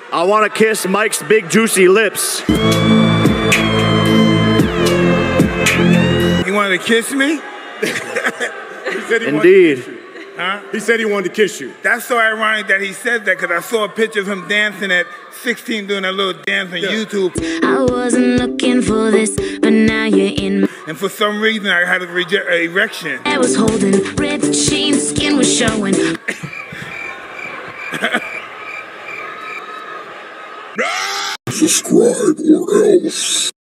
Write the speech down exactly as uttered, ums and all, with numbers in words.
I want to kiss Mike's big juicy lips. You wanted to kiss me? He said he Indeed. wanted to kiss you. Huh? He said he wanted to kiss you. That's so ironic that he said that, because I saw a picture of him dancing at sixteen, doing a little dance on Yeah. YouTube. I wasn't looking for this, but now you're in my... And for some reason, I had a rege- a erection. I was holding red sheen, skin was showing. Subscribe or else.